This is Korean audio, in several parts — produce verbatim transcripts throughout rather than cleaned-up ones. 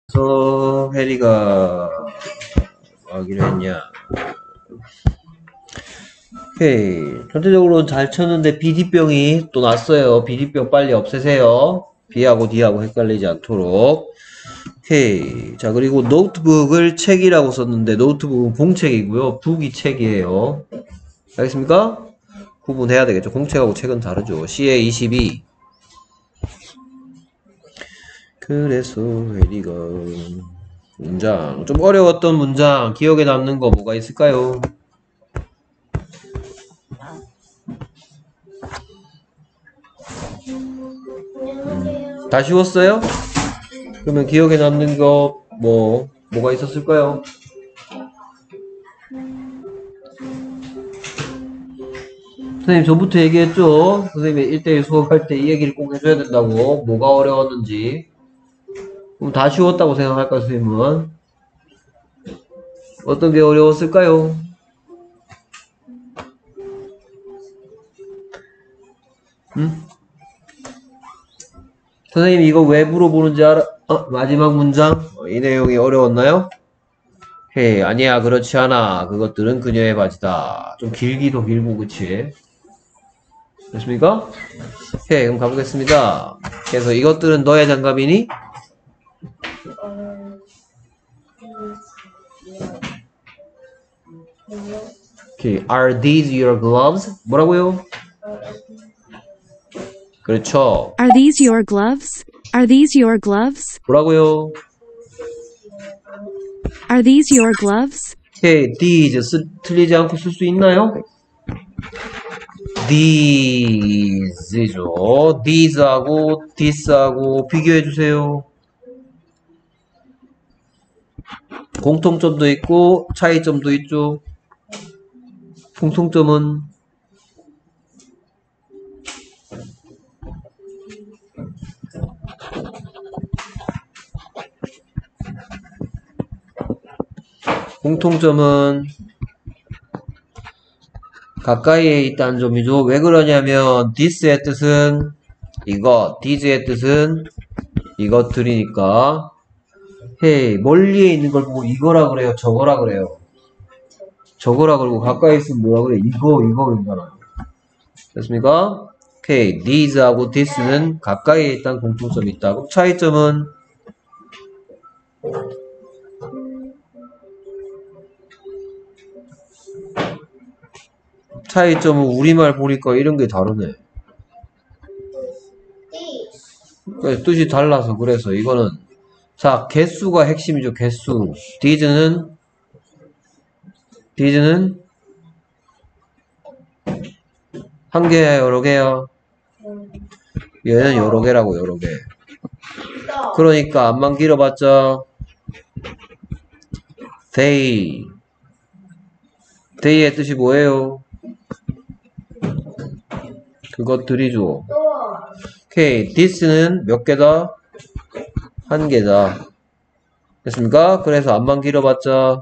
그래서 해리가 뭐 하기로 했냐. 오케이. 전체적으로는 잘 쳤는데 비디병이 또 났어요. 비디병 빨리 없애세요. B하고 D하고 헷갈리지 않도록. 오케이. 자, 그리고 노트북을 책이라고 썼는데 노트북은 공책이고요. 북이 책이에요. 알겠습니까? 구분해야 되겠죠. 공책하고 책은 다르죠. 씨에 이십이. 그래서 해리가 문장 좀 어려웠던 문장 기억에 남는 거 뭐가 있을까요? 음, 다 쉬웠어요? 그러면 기억에 남는 거 뭐 뭐가 있었을까요? 선생님 전부터 얘기했죠? 선생님이 일 대일 수업할 때 이 얘기를 꼭 해줘야 된다고. 뭐가 어려웠는지. 그럼 다 쉬웠다고 생각할까요, 선생님은? 어떤 게 어려웠을까요? 응? 선생님 이거 왜 물어보는지 알아? 어, 마지막 문장? 어, 이 내용이 어려웠나요? 헤이, 아니야, 그렇지 않아. 그것들은 그녀의 바지다. 좀 길기도 길고, 그치? 됐습니까? 오케이, 그럼 가보겠습니다. 그래서 이것들은 너의 장갑이니? 오케이, are these your gloves? 뭐라고요? 그렇죠. Are these your gloves? Are these your gloves? 뭐라고요? Are these your gloves? 오케이, these 쓰, 틀리지 않고 쓸 수 있나요? these죠. these하고 this하고 비교해주세요. 공통점도 있고 차이점도 있죠. 공통점은 공통점은 가까이에 있다는 점이죠. 왜 그러냐면 this의 뜻은 이것, these의 뜻은 이것들이니까. 헤이, 멀리에 있는 걸 보고 이거라 그래요, 저거라 그래요? 저거라 그러고 가까이 있으면 뭐라 그래? 이거, 이거 그러잖아요. 됐습니까? 오케이, these하고 this는 가까이에 있다는 공통점이 있다. 그럼 차이점은 차이점은 우리말 보니까 이런 게 다르네. 그래서 뜻이 달라서 그래서 이거는 자 개수가 핵심이죠. 개수. these는 these는 한 개야 여러 개야? 얘는 여러 개라고 여러 개. 그러니까 앞만 길어봤자 they they의 뜻이 뭐예요? 그것들이죠. 오케이, this는 몇 개다? 한 개다. 됐습니까? 그래서 앞만 길어봤자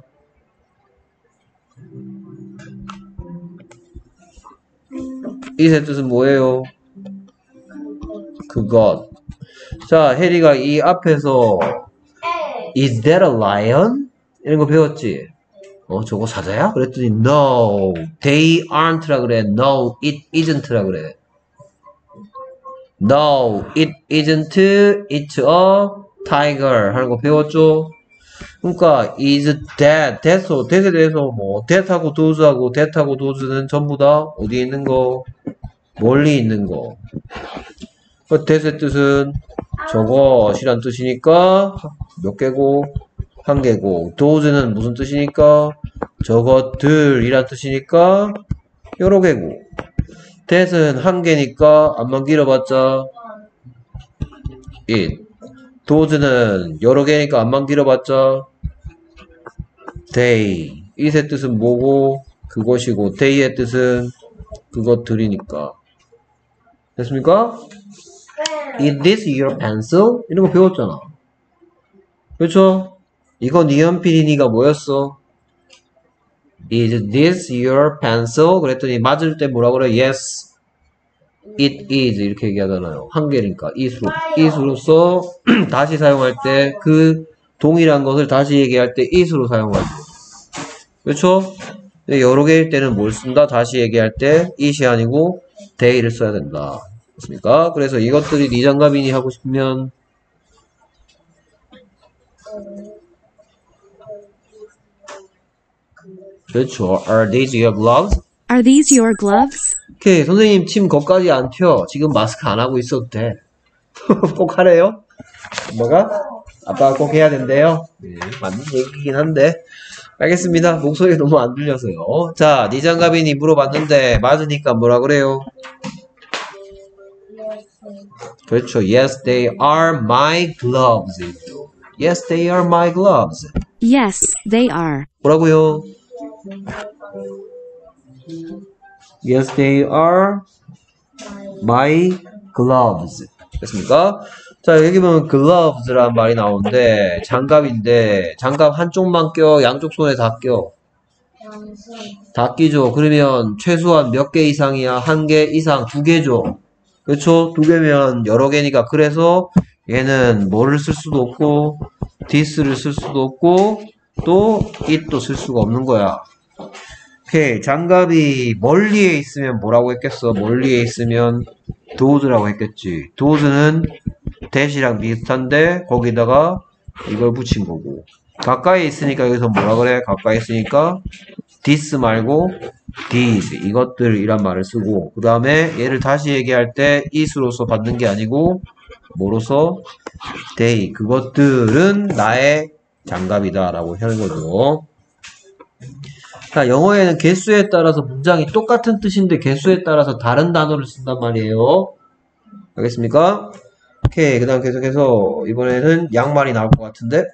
it의 뜻은 뭐예요? 그것. 자, 해리가 이 앞에서 Is that a lion? 이런 거 배웠지? 어, 저거 사자야? 그랬더니 No, they aren't라 그래. No, it isn't라 그래. No, it isn't. It's a tiger 하는 거 배웠죠? 그러니까 is that, that, that에 대해서 뭐 that하고 those하고 that하고 those는 전부 다 어디에 있는 거? 멀리 있는 거. 그 that의 뜻은 저것이란 뜻이니까 몇 개고? 한 개고. those는 무슨 뜻이니까? 저것들이란 뜻이니까 여러 개고. that은 한 개니까 앞만 길어봤자 it. those는 여러 개니까 앞만 길어봤자 they. it의 뜻은 뭐고? 그것이고 they의 뜻은 그것들이니까. 됐습니까? Is this your pencil? 이런 거 배웠잖아. 그렇죠? 이거 네 연필이니가 뭐였어? Is this your pencil? 그랬더니 맞을 때 뭐라 그래? Yes, it is 이렇게 얘기하잖아요. 한 개니까 it으로, it으로서 다시 사용할 때 그 동일한 것을 다시 얘기할 때 it으로 사용하죠. 그렇죠? 여러 개일 때는 뭘 쓴다? 다시 얘기할 때 it이 아니고 they를 써야 된다. 그렇습니까? 그래서 이것들이 네 장갑이니 하고 싶으면 그렇죠. Are these your gloves? Are these your gloves? 오케이. 선생님 침 거기까지 안 튀어. 지금 마스크 안 하고 있어도 돼. 꼭 하래요? 뭐가? 아빠가 꼭 해야 된대요? 네, 맞는 얘기긴 한데. 알겠습니다. 목소리 너무 안 들려서요. 자, 네 장갑이니 물어봤는데 맞으니까 뭐라 그래요? 그렇죠. Yes, they are my gloves. Yes, they are my gloves. Yes, they are. 뭐라고요? Yes, they are my gloves. 됐습니까? 자, 여기 보면 gloves라는 말이 나오는데 장갑인데 장갑 한쪽만 껴? 양쪽 손에 다 껴? 다 끼죠. 그러면 최소한 몇 개 이상이야? 한 개 이상, 두 개죠. 그렇죠? 두 개면 여러 개니까. 그래서 얘는 뭐를 쓸 수도 없고 this를 쓸 수도 없고 또 it도 쓸 수가 없는 거야. 오케이. 장갑이 멀리에 있으면 뭐라고 했겠어? 멀리에 있으면 those라고 했겠지. those는 that이랑 비슷한데 거기다가 이걸 붙인 거고. 가까이 있으니까 여기서 뭐라 그래? 가까이 있으니까 this 말고 these 이것들이란 말을 쓰고, 그 다음에 얘를 다시 얘기할 때 it으로서 받는 게 아니고 뭐로서? they 그것들은 나의 장갑이다 라고 하는 거죠. 자, 영어에는 개수에 따라서 문장이 똑같은 뜻인데 개수에 따라서 다른 단어를 쓴단 말이에요. 알겠습니까? 오케이. 그 다음 계속해서 이번에는 양말이 나올 것 같은데.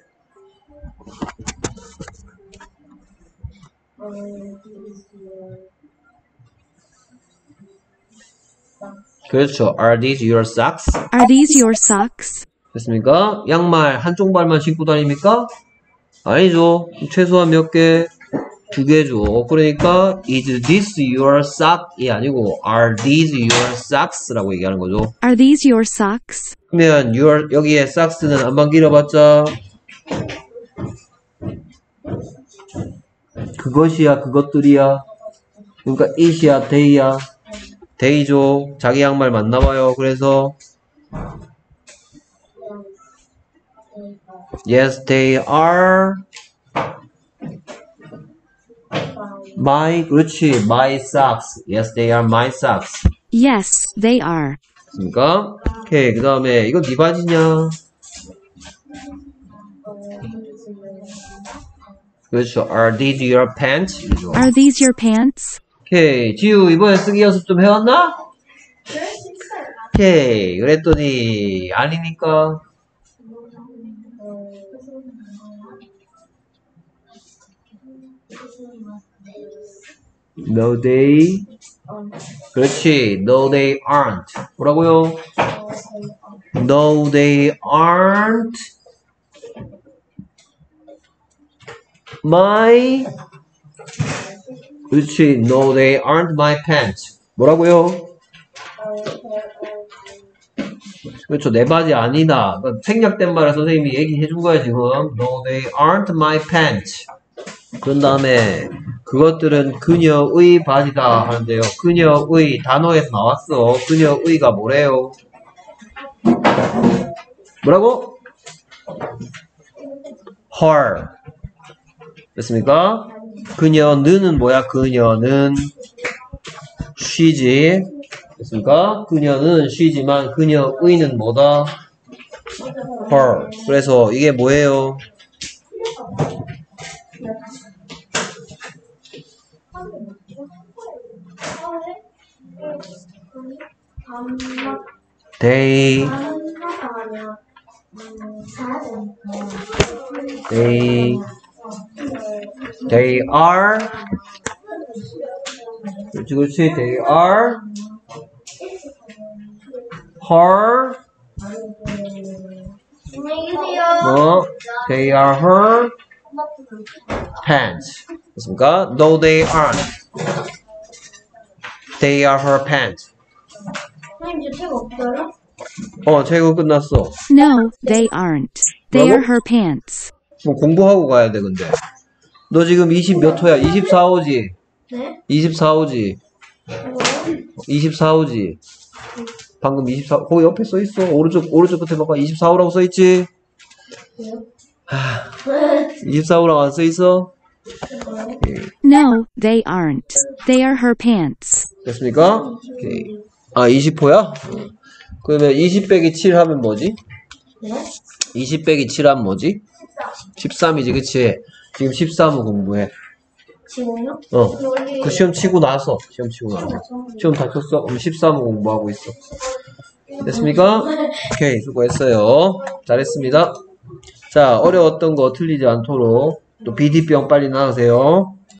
그렇죠. Are these your socks? Are these your socks? 됐습니까? 양말 한쪽 발만 신고 다닙니까? 아니죠. 최소한 몇 개? 두 개죠. 그러니까 is this your sock이 아니고 are these your socks 라고 얘기하는 거죠. Are these your socks? 그러면 your 여기에 socks는 안만 길어봤자 그것이야 그것들이야. 그러니까 it이야 they야. they죠. 자기 양말 맞나봐요. 그래서 yes they are my 그렇지 my socks. Yes they are my socks. Yes, they are. 됐습니까? 오케이. 그 다음에 이거 네 바지냐? 그렇죠. Are these your pants? 이죠. Are these your pants? 오케이. 지우 이번에 쓰기 연습 좀 해왔나? 오케이. 그랬더니 아니니까. No they. 그렇지. No they aren't. 뭐라고요? No they aren't my. 그렇지. No they aren't my pants. 뭐라고요? 그렇죠. 내 바지 아니다. 그러니까 생략된 말을 선생님이 얘기해 준 거야 지금. No they aren't my pants. 그런 다음에 그것들은 그녀의 바지다 하는데요. 그녀의 단어에서 나왔어. 그녀의가 뭐래요? 뭐라고? her. 됐습니까? 그녀는 뭐야? 그녀는 she지. 됐습니까? 그녀는 she지만 그녀의는 뭐다? her. 그래서 이게 뭐예요? they they they are 그렇지 그렇지 they are her 어 they are her pants. 됐습니까? No they aren't. They are her pants. 선생님, 저 책 없어요? 어, 최고 끝났어. No, they aren't. They are 뭐라고? her pants. 뭐 공부하고 가야 돼 근데. 너 지금 이십 몇 호야? 이십사 호지? 네? 이십사 호지? 이십사 호지? 방금 이십사 호, 거기 옆에 써있어. 오른쪽, 오른쪽 끝에 봐봐. 이십사 호라고 써있지? 이십사 호라고 안 써있어? No, they aren't. They are her pants. 됐습니까? 오케이. 아, 이십 호야? 그러면 이십 빼기 칠 하면 뭐지? 네? 이십 빼기 칠 하면 뭐지? 십삼이지, 그치? 지금 십삼 호 공부해. 지금요? 어. 그 시험 치고 나서. 시험 치고 나서. 시험 다 쳤어? 그럼 십삼 호 공부하고 있어. 됐습니까? 오케이, 수고했어요. 잘했습니다. 자, 어려웠던 거 틀리지 않도록 또 비디병 빨리 나으세요.